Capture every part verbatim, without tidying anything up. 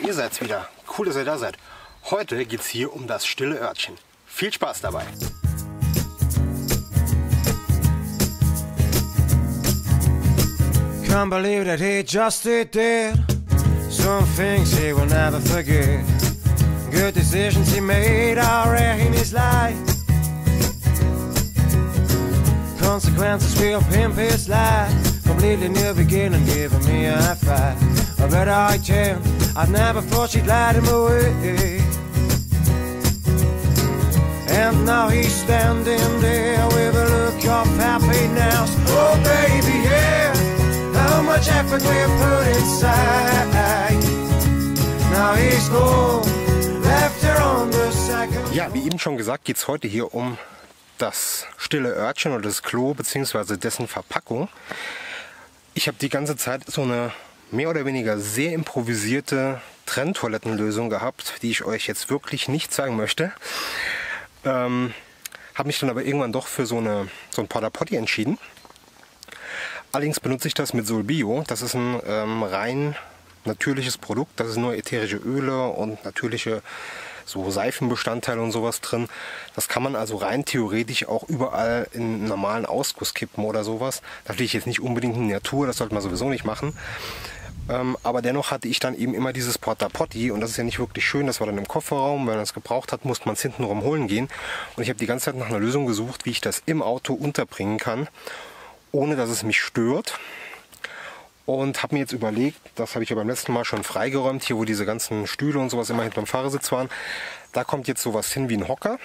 ihr seid's wieder. Cool, dass ihr da seid. Heute geht's hier um das stille Örtchen. Viel Spaß dabei. Can't believe that he just did that. Some things he will never forget. Good decisions he made are rare in his life. Consequences will pimp his life. Completely new beginning, giving me a high five. I bet I tell, I never thought she'd let him away. And now he's standing there with a look of happiness. Oh baby, yeah, how much effort we put inside. Now he's gone, left her on the second. Ja, wie eben schon gesagt, geht es heute hier um das stille Örtchen oder das Klo bzw. dessen Verpackung. Ich habe die ganze Zeit so eine mehr oder weniger sehr improvisierte Trenntoilettenlösung gehabt, die ich euch jetzt wirklich nicht zeigen möchte. Ähm, habe mich dann aber irgendwann doch für so, eine, so ein Porta Potty entschieden. Allerdings benutze ich das mit Solbio. Das ist ein ähm, rein natürliches Produkt. Da sind nur ätherische Öle und natürliche so Seifenbestandteile und sowas drin. Das kann man also rein theoretisch auch überall in einen normalen Ausguss kippen oder sowas. Natürlich jetzt nicht unbedingt in die Natur, das sollte man sowieso nicht machen. Ähm, aber dennoch hatte ich dann eben immer dieses Porta Potty und das ist ja nicht wirklich schön. Das war dann im Kofferraum. Wenn man es gebraucht hat, musste man es hintenrum holen gehen. Und ich habe die ganze Zeit nach einer Lösung gesucht, wie ich das im Auto unterbringen kann, ohne dass es mich stört. Und habe mir jetzt überlegt, das habe ich ja beim letzten Mal schon freigeräumt, hier wo diese ganzen Stühle und sowas immer hinterm Fahrersitz waren. Da kommt jetzt sowas hin wie ein Hocker,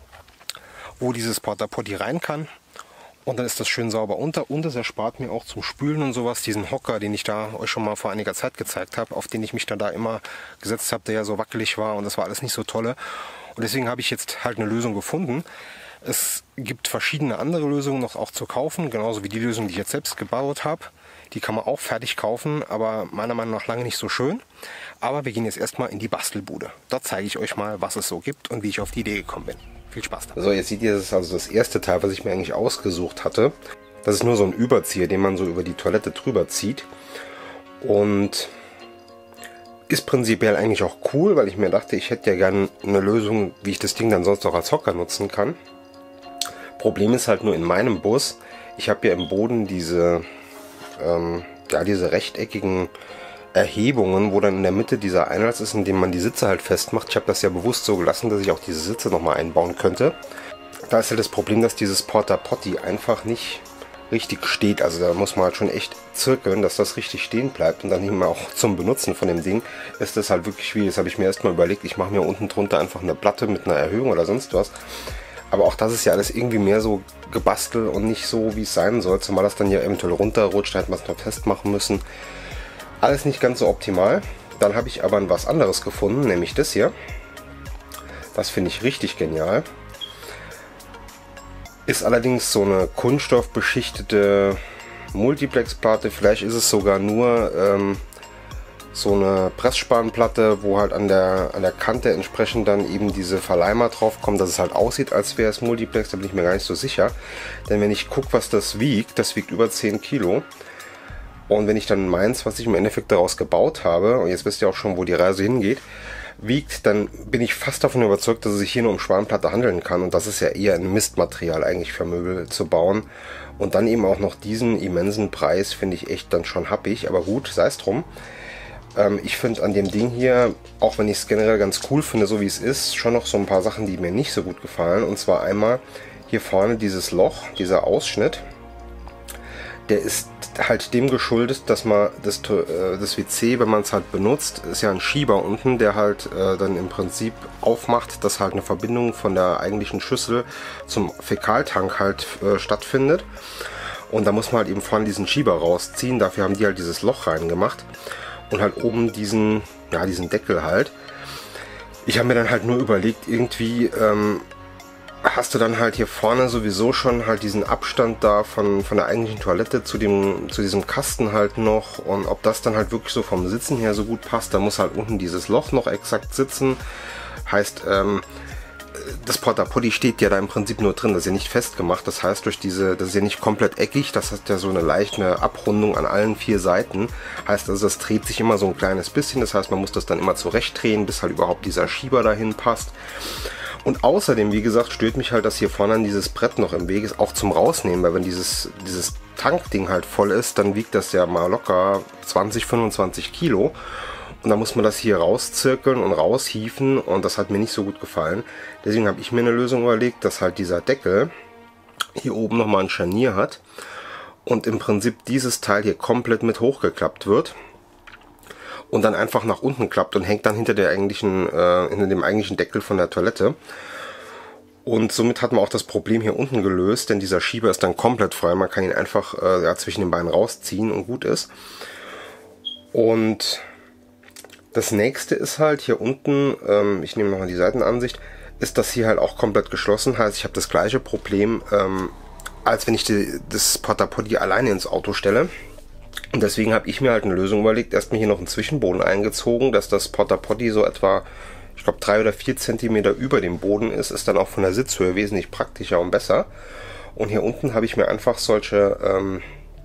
wo dieses Porta Potty rein kann. Und dann ist das schön sauber unter und es erspart mir auch zum Spülen und sowas diesen Hocker, den ich da euch schon mal vor einiger Zeit gezeigt habe, auf den ich mich dann da immer gesetzt habe, der ja so wackelig war und das war alles nicht so tolle. Und deswegen habe ich jetzt halt eine Lösung gefunden. Es gibt verschiedene andere Lösungen noch auch zu kaufen, genauso wie die Lösung, die ich jetzt selbst gebaut habe. Die kann man auch fertig kaufen, aber meiner Meinung nach lange nicht so schön. Aber wir gehen jetzt erstmal in die Bastelbude. Dort zeige ich euch mal, was es so gibt und wie ich auf die Idee gekommen bin. Viel Spaß dabei. So, jetzt seht ihr, das ist also das erste Teil, was ich mir eigentlich ausgesucht hatte. Das ist nur so ein Überzieher, den man so über die Toilette drüber zieht. Und ist prinzipiell eigentlich auch cool, weil ich mir dachte, ich hätte ja gerne eine Lösung, wie ich das Ding dann sonst auch als Hocker nutzen kann. Problem ist halt nur in meinem Bus, ich habe ja im Boden diese, ähm, ja, diese rechteckigen Erhebungen, wo dann in der Mitte dieser Einlass ist, in dem man die Sitze halt festmacht. Ich habe das ja bewusst so gelassen, dass ich auch diese Sitze nochmal einbauen könnte. Da ist halt das Problem, dass dieses Porta Potty einfach nicht richtig steht. Also da muss man halt schon echt zirkeln, dass das richtig stehen bleibt. Und dann nicht mehr auch zum Benutzen von dem Ding ist das halt wirklich schwierig. Das habe ich mir erstmal überlegt. Ich mache mir unten drunter einfach eine Platte mit einer Erhöhung oder sonst was. Aber auch das ist ja alles irgendwie mehr so gebastelt und nicht so, wie es sein soll. Zumal das dann ja eventuell runterrutscht, da hätte man es noch festmachen müssen. Alles nicht ganz so optimal. Dann habe ich aber was anderes gefunden, nämlich das hier. Das finde ich richtig genial. Ist allerdings so eine kunststoffbeschichtete Multiplex-Platte. Vielleicht ist es sogar nur ähm, so eine Pressspanplatte, wo halt an der, an der Kante entsprechend dann eben diese Verleimer drauf kommen, dass es halt aussieht, als wäre es Multiplex. Da bin ich mir gar nicht so sicher. Denn wenn ich gucke, was das wiegt, das wiegt über zehn Kilo. Und wenn ich dann meins, was ich im Endeffekt daraus gebaut habe, und jetzt wisst ihr auch schon, wo die Reise hingeht, wiegt, dann bin ich fast davon überzeugt, dass es sich hier nur um Spanplatte handeln kann. Und das ist ja eher ein Mistmaterial eigentlich für Möbel zu bauen. Und dann eben auch noch diesen immensen Preis finde ich echt dann schon happig. Aber gut, sei es drum. Ähm, ich finde an dem Ding hier, auch wenn ich es generell ganz cool finde, so wie es ist, schon noch so ein paar Sachen, die mir nicht so gut gefallen. Und zwar einmal hier vorne dieses Loch, dieser Ausschnitt. Der ist halt dem geschuldet, dass man das, äh, das W C, wenn man es halt benutzt, ist ja ein Schieber unten, der halt äh, dann im Prinzip aufmacht, dass halt eine Verbindung von der eigentlichen Schüssel zum Fäkaltank halt äh, stattfindet. Und da muss man halt eben vorne diesen Schieber rausziehen. Dafür haben die halt dieses Loch reingemacht und halt oben diesen, ja, diesen Deckel halt. Ich habe mir dann halt nur überlegt, irgendwie ähm, hast du dann halt hier vorne sowieso schon halt diesen Abstand da von, von der eigentlichen Toilette zu dem, zu diesem Kasten halt noch, und ob das dann halt wirklich so vom Sitzen her so gut passt, da muss halt unten dieses Loch noch exakt sitzen. Heißt, ähm, das Porta Potty steht ja da im Prinzip nur drin, das ist ja nicht festgemacht. Das heißt, durch diese, das ist ja nicht komplett eckig, das hat ja so eine leichte Abrundung an allen vier Seiten. Heißt also, das dreht sich immer so ein kleines bisschen. Das heißt, man muss das dann immer zurecht drehen, bis halt überhaupt dieser Schieber dahin passt. Und außerdem, wie gesagt, stört mich halt, dass hier vorne dieses Brett noch im Weg ist, auch zum Rausnehmen, weil wenn dieses, dieses Tankding halt voll ist, dann wiegt das ja mal locker zwanzig, fünfundzwanzig Kilo. Und dann muss man das hier rauszirkeln und raushieven und das hat mir nicht so gut gefallen. Deswegen habe ich mir eine Lösung überlegt, dass halt dieser Deckel hier oben nochmal ein Scharnier hat und im Prinzip dieses Teil hier komplett mit hochgeklappt wird und dann einfach nach unten klappt und hängt dann hinter, der eigentlichen, äh, hinter dem eigentlichen Deckel von der Toilette. Und somit hat man auch das Problem hier unten gelöst, denn dieser Schieber ist dann komplett frei. Man kann ihn einfach äh, ja, zwischen den Beinen rausziehen und gut ist. Und das nächste ist halt hier unten, ähm, ich nehme nochmal die Seitenansicht, ist das hier halt auch komplett geschlossen. Heißt, ich habe das gleiche Problem, ähm, als wenn ich die, das Porta Potty alleine ins Auto stelle. Und deswegen habe ich mir halt eine Lösung überlegt, erstmal hier noch einen Zwischenboden eingezogen, dass das Porta Potty so etwa, ich glaube, drei oder vier Zentimeter über dem Boden ist, ist dann auch von der Sitzhöhe wesentlich praktischer und besser. Und hier unten habe ich mir einfach solche... Ähm,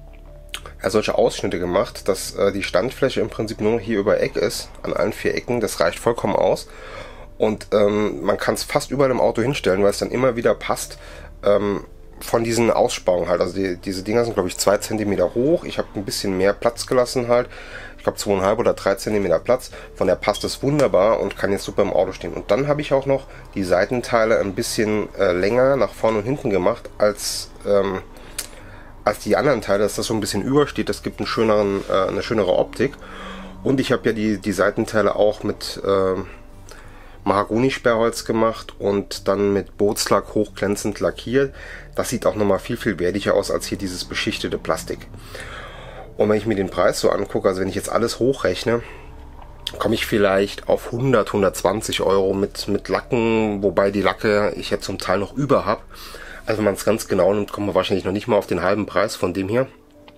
Ja, solche Ausschnitte gemacht, dass äh, die Standfläche im Prinzip nur noch hier über Eck ist, an allen vier Ecken. Das reicht vollkommen aus. Und ähm, man kann es fast überall im Auto hinstellen, weil es dann immer wieder passt ähm, von diesen Aussparungen halt. Also die, diese Dinger sind, glaube ich, zwei Zentimeter hoch. Ich habe ein bisschen mehr Platz gelassen halt. Ich glaube zwei Komma fünf oder drei Zentimeter Platz. Von der passt es wunderbar und kann jetzt super im Auto stehen. Und dann habe ich auch noch die Seitenteile ein bisschen äh, länger nach vorne und hinten gemacht als... Ähm, als die anderen Teile, dass das so ein bisschen übersteht. Das gibt einen schöneren, äh, eine schönere Optik. Und ich habe ja die, die Seitenteile auch mit äh, Mahagoni-Sperrholz gemacht und dann mit Bootslack hochglänzend lackiert. Das sieht auch nochmal viel, viel wertiger aus als hier dieses beschichtete Plastik. Und wenn ich mir den Preis so angucke, also wenn ich jetzt alles hochrechne, komme ich vielleicht auf hundert, hundertzwanzig Euro mit, mit Lacken, wobei die Lacke ich jetzt zum Teil noch über habe. Also wenn man es ganz genau nimmt, kommt man wahrscheinlich noch nicht mal auf den halben Preis von dem hier.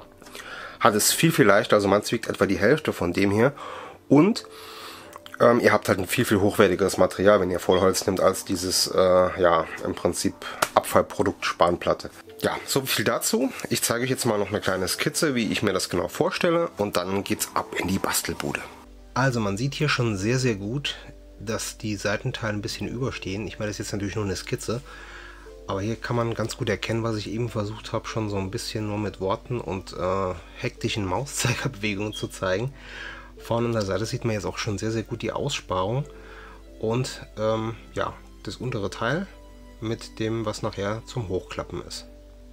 Hat es viel, viel leichter, also man wiegt etwa die Hälfte von dem hier. Und ähm, ihr habt halt ein viel, viel hochwertigeres Material, wenn ihr Vollholz nimmt, als dieses, äh, ja, im Prinzip Abfallprodukt Spanplatte. Ja, so viel dazu. Ich zeige euch jetzt mal noch eine kleine Skizze, wie ich mir das genau vorstelle. Und dann geht's ab in die Bastelbude. Also man sieht hier schon sehr, sehr gut, dass die Seitenteile ein bisschen überstehen. Ich meine, das ist jetzt natürlich nur eine Skizze. Aber hier kann man ganz gut erkennen, was ich eben versucht habe, schon so ein bisschen nur mit Worten und äh, hektischen Mauszeigerbewegungen zu zeigen. Vorne an der Seite sieht man jetzt auch schon sehr, sehr gut die Aussparung und ähm, ja, das untere Teil mit dem, was nachher zum Hochklappen ist.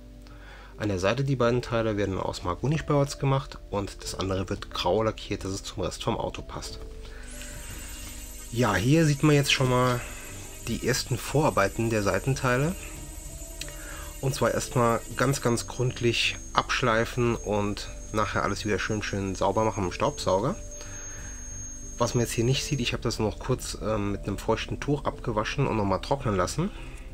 An der Seite die beiden Teile werden aus Mahagoni-Sperrholz gemacht und das andere wird grau lackiert, dass es zum Rest vom Auto passt. Ja, hier sieht man jetzt schon mal die ersten Vorarbeiten der Seitenteile. Und zwar erstmal ganz, ganz gründlich abschleifen und nachher alles wieder schön, schön sauber machen mit dem Staubsauger. Was man jetzt hier nicht sieht, ich habe das noch kurz ähm, mit einem feuchten Tuch abgewaschen und nochmal trocknen lassen.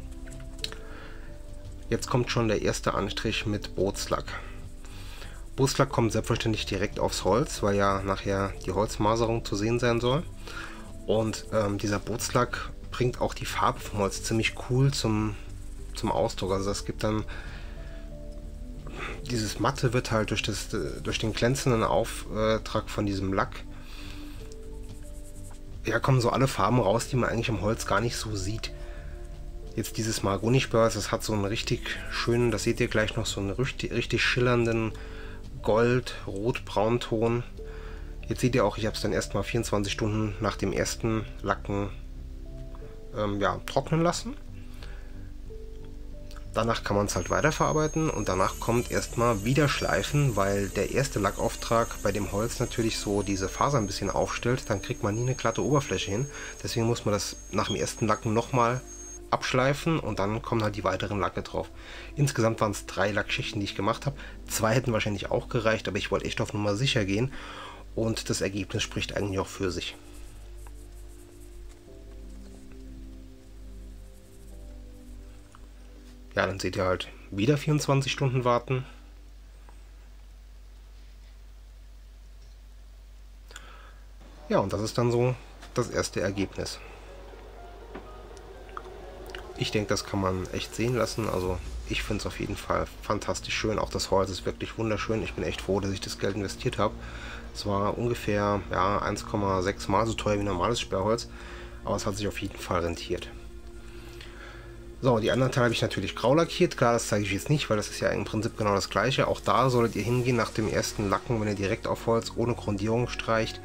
Jetzt kommt schon der erste Anstrich mit Bootslack. Bootslack kommt selbstverständlich direkt aufs Holz, weil ja nachher die Holzmaserung zu sehen sein soll. Und ähm, dieser Bootslack bringt auch die Farbe vom Holz ziemlich cool zum zum Ausdruck. Also es gibt dann dieses Matte wird halt durch, das, durch den glänzenden Auftrag von diesem Lack, ja, kommen so alle Farben raus, die man eigentlich am Holz gar nicht so sieht. Jetzt dieses Mahagoni-Sperrholz, das hat so einen richtig schönen, das seht ihr gleich noch, so einen richtig, richtig schillernden Gold-, Rot-Braunton. Jetzt seht ihr auch, ich habe es dann erstmal vierundzwanzig Stunden nach dem ersten Lacken ähm, ja, trocknen lassen. Danach kann man es halt weiterverarbeiten und danach kommt erstmal wieder schleifen, weil der erste Lackauftrag bei dem Holz natürlich so diese Faser ein bisschen aufstellt, dann kriegt man nie eine glatte Oberfläche hin. Deswegen muss man das nach dem ersten Lacken nochmal abschleifen und dann kommen halt die weiteren Lacke drauf. Insgesamt waren es drei Lackschichten, die ich gemacht habe. Zwei hätten wahrscheinlich auch gereicht, aber ich wollte echt auf Nummer sicher gehen und das Ergebnis spricht eigentlich auch für sich. Ja, dann seht ihr halt wieder vierundzwanzig Stunden warten. Ja, und das ist dann so das erste Ergebnis. Ich denke, das kann man echt sehen lassen. Also ich finde es auf jeden Fall fantastisch schön. Auch das Holz ist wirklich wunderschön. Ich bin echt froh, dass ich das Geld investiert habe. Es war ungefähr ja, eins Komma sechs Mal so teuer wie normales Sperrholz. Aber es hat sich auf jeden Fall rentiert. So, die anderen Teile habe ich natürlich grau lackiert. Klar, das zeige ich jetzt nicht, weil das ist ja im Prinzip genau das gleiche. Auch da solltet ihr hingehen nach dem ersten Lacken, wenn ihr direkt auf Holz ohne Grundierung streicht.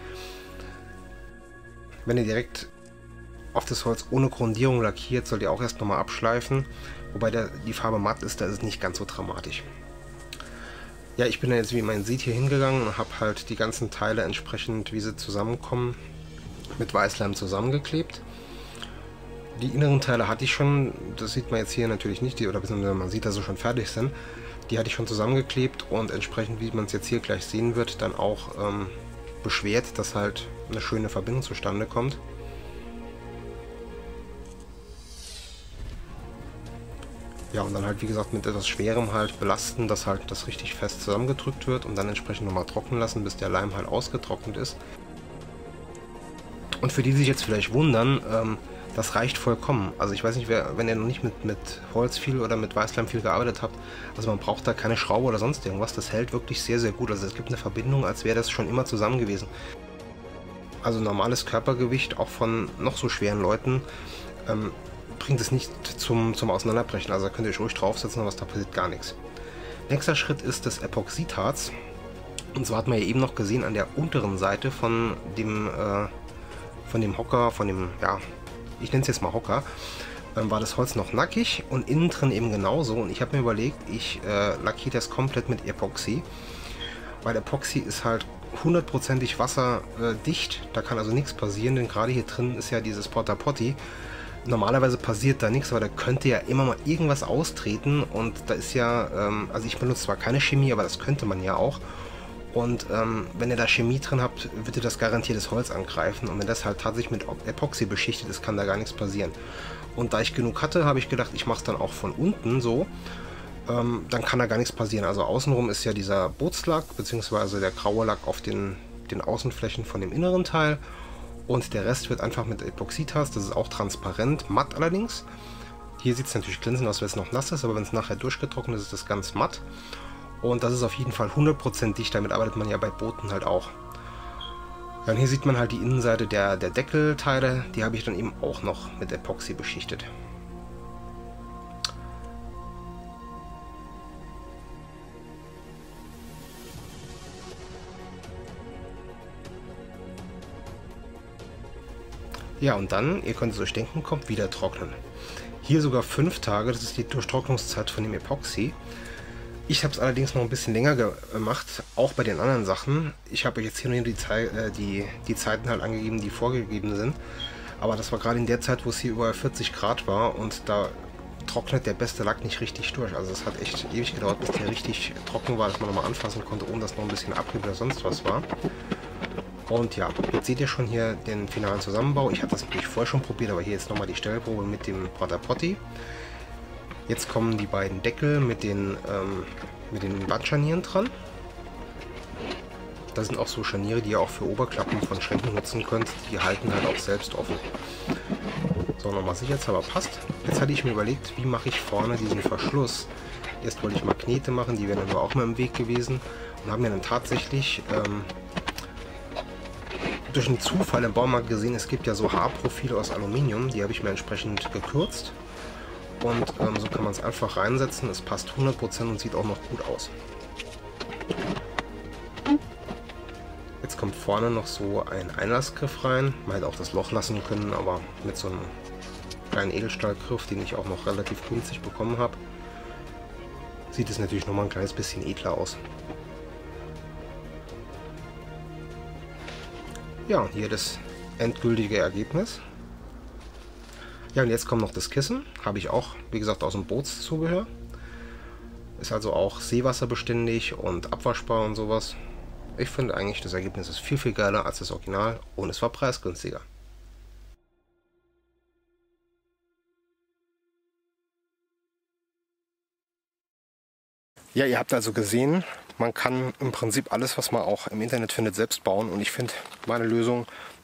Wenn ihr direkt auf das Holz ohne Grundierung lackiert, sollt ihr auch erst nochmal abschleifen. Wobei der, die Farbe matt ist, da ist es nicht ganz so dramatisch. Ja, ich bin dann jetzt, wie man sieht, hier hingegangen und habe halt die ganzen Teile entsprechend, wie sie zusammenkommen, mit Weißleim zusammengeklebt. Die inneren Teile hatte ich schon, das sieht man jetzt hier natürlich nicht, die, oder beziehungsweise man sieht, dass sie schon fertig sind. Die hatte ich schon zusammengeklebt und entsprechend, wie man es jetzt hier gleich sehen wird, dann auch ähm, beschwert, dass halt eine schöne Verbindung zustande kommt. Ja, und dann halt, wie gesagt, mit etwas Schwerem halt belasten, dass halt das richtig fest zusammengedrückt wird und dann entsprechend nochmal trocknen lassen, bis der Leim halt ausgetrocknet ist. Und für die, die sich jetzt vielleicht wundern, ähm, das reicht vollkommen. Also ich weiß nicht, wer, wenn ihr noch nicht mit, mit Holz viel oder mit Weißleim viel gearbeitet habt, also man braucht da keine Schraube oder sonst irgendwas. Das hält wirklich sehr, sehr gut. Also es gibt eine Verbindung, als wäre das schon immer zusammen gewesen. Also normales Körpergewicht, auch von noch so schweren Leuten, ähm, bringt es nicht zum, zum Auseinanderbrechen. Also da könnt ihr euch ruhig draufsetzen, aber da passiert gar nichts. Nächster Schritt ist das Epoxidharz. Und zwar hat man ja eben noch gesehen an der unteren Seite von dem, äh, von dem Hocker, von dem, ja, ich nenne es jetzt mal Hocker, ähm, war das Holz noch nackig und innen drin eben genauso. Und ich habe mir überlegt, ich äh, lackiere das komplett mit Epoxy. Weil Epoxy ist halt hundertprozentig wasserdicht, da kann also nichts passieren, denn gerade hier drin ist ja dieses Porta Potty. Normalerweise passiert da nichts, aber da könnte ja immer mal irgendwas austreten und da ist ja, ähm, also ich benutze zwar keine Chemie, aber das könnte man ja auch. Und ähm, wenn ihr da Chemie drin habt, wird ihr das garantiert das Holz angreifen. Und wenn das halt tatsächlich mit Epoxy beschichtet ist, kann da gar nichts passieren. Und da ich genug hatte, habe ich gedacht, ich mache es dann auch von unten so. Ähm, dann kann da gar nichts passieren. Also außenrum ist ja dieser Bootslack, beziehungsweise der graue Lack auf den, den Außenflächen von dem inneren Teil. Und der Rest wird einfach mit Epoxidharz, das ist auch transparent, matt allerdings. Hier sieht es natürlich glänzend aus, wenn es noch nass ist, aber wenn es nachher durchgetrocknet ist, ist das ganz matt. Und das ist auf jeden Fall hundert Prozent dicht, damit arbeitet man ja bei Booten halt auch. Ja, und hier sieht man halt die Innenseite der, der Deckelteile, die habe ich dann eben auch noch mit Epoxy beschichtet. Ja, und dann, ihr könnt es euch denken, kommt wieder trocknen. Hier sogar fünf Tage, das ist die Durchtrocknungszeit von dem Epoxy. Ich habe es allerdings noch ein bisschen länger gemacht, auch bei den anderen Sachen. Ich habe euch jetzt hier nur die, Zei äh, die, die Zeiten halt angegeben, die vorgegeben sind. Aber das war gerade in der Zeit, wo es hier über vierzig Grad war und da trocknet der beste Lack nicht richtig durch. Also es hat echt ewig gedauert, bis der richtig trocken war, dass man nochmal anfassen konnte, ohne dass noch ein bisschen Abrieb oder sonst was war. Und ja, jetzt seht ihr schon hier den finalen Zusammenbau. Ich hatte das natürlich vorher schon probiert, aber hier jetzt nochmal die Stellprobe mit dem Porta Potty. Jetzt kommen die beiden Deckel mit den, ähm, mit den Wandscharnieren dran. Da sind auch so Scharniere, die ihr auch für Oberklappen von Schränken nutzen könnt. Die halten halt auch selbst offen. So, nochmal sicherheitshalber passt. Jetzt hatte ich mir überlegt, wie mache ich vorne diesen Verschluss. Erst wollte ich Magnete machen, die wären dann aber auch mal im Weg gewesen. Und haben mir dann tatsächlich ähm, durch einen Zufall im Baumarkt gesehen, es gibt ja so Haarprofile aus Aluminium, die habe ich mir entsprechend gekürzt. Und ähm, so kann man es einfach reinsetzen, es passt hundert Prozent und sieht auch noch gut aus. Jetzt kommt vorne noch so ein Einlassgriff rein. Man hätte auch das Loch lassen können, aber mit so einem kleinen Edelstahlgriff, den ich auch noch relativ günstig bekommen habe, sieht es natürlich nochmal ein kleines bisschen edler aus. Ja, hier das endgültige Ergebnis. Ja, und jetzt kommt noch das Kissen. Habe ich auch, wie gesagt, aus dem Bootszubehör. Ist also auch seewasserbeständig und abwaschbar und sowas. Ich finde eigentlich, das Ergebnis ist viel, viel geiler als das Original und es war preisgünstiger. Ja, ihr habt also gesehen, man kann im Prinzip alles, was man auch im Internet findet, selbst bauen. Und ich finde, meine Lösung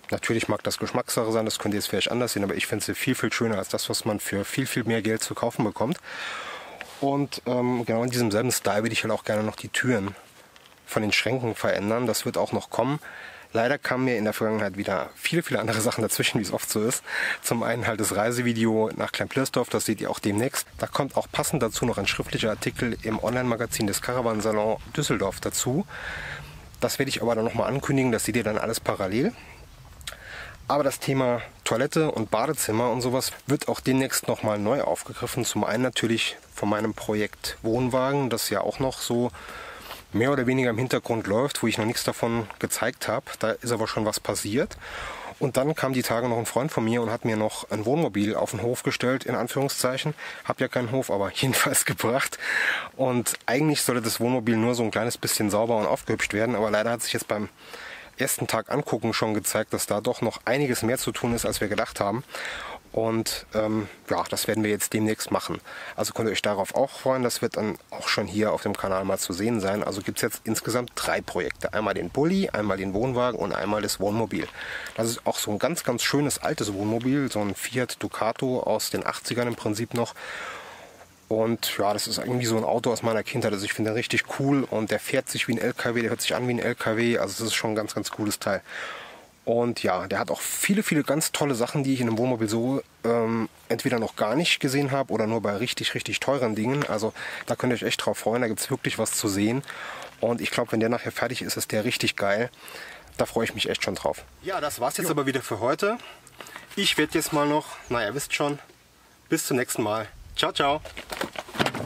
Natürlich mag das Geschmackssache sein, das könnt ihr jetzt vielleicht anders sehen, aber ich finde sie viel, viel schöner als das, was man für viel, viel mehr Geld zu kaufen bekommt. Und ähm, genau in diesem selben Style würde ich halt auch gerne noch die Türen von den Schränken verändern. Das wird auch noch kommen. Leider kamen mir in der Vergangenheit wieder viele, viele andere Sachen dazwischen, wie es oft so ist. Zum einen halt das Reisevideo nach Klein-Pliersdorf, das seht ihr auch demnächst. Da kommt auch passend dazu noch ein schriftlicher Artikel im Online-Magazin des Caravansalon Düsseldorf dazu. Das werde ich aber dann nochmal ankündigen, das seht ihr dann alles parallel. Aber das Thema Toilette und Badezimmer und sowas wird auch demnächst nochmal neu aufgegriffen. Zum einen natürlich von meinem Projekt Wohnwagen, das ja auch noch so mehr oder weniger im Hintergrund läuft, wo ich noch nichts davon gezeigt habe. Da ist aber schon was passiert. Und dann kam die Tage noch ein Freund von mir und hat mir noch ein Wohnmobil auf den Hof gestellt, in Anführungszeichen. Hab ja keinen Hof, aber jedenfalls gebracht. Und eigentlich sollte das Wohnmobil nur so ein kleines bisschen sauber und aufgehübscht werden. Aber leider hat sich jetzt beim ersten Tag angucken schon gezeigt, dass da doch noch einiges mehr zu tun ist, als wir gedacht haben. Und ähm, ja, das werden wir jetzt demnächst machen. Also könnt ihr euch darauf auch freuen. Das wird dann auch schon hier auf dem Kanal mal zu sehen sein. Also gibt es jetzt insgesamt drei Projekte. Einmal den Bulli, einmal den Wohnwagen und einmal das Wohnmobil. Das ist auch so ein ganz, ganz schönes altes Wohnmobil. So ein Fiat Ducato aus den achtzigern im Prinzip noch. Und ja, das ist irgendwie so ein Auto aus meiner Kindheit. Also ich finde den richtig cool und der fährt sich wie ein L K W, der hört sich an wie ein L K W. Also das ist schon ein ganz, ganz cooles Teil. Und ja, der hat auch viele, viele ganz tolle Sachen, die ich in einem Wohnmobil so ähm, entweder noch gar nicht gesehen habe oder nur bei richtig, richtig teuren Dingen. Also da könnt ihr euch echt drauf freuen, da gibt es wirklich was zu sehen. Und ich glaube, wenn der nachher fertig ist, ist der richtig geil. Da freue ich mich echt schon drauf. Ja, das war's jetzt jo. aber wieder für heute. Ich werde jetzt mal noch, naja, wisst schon, bis zum nächsten Mal. Ciao, ciao.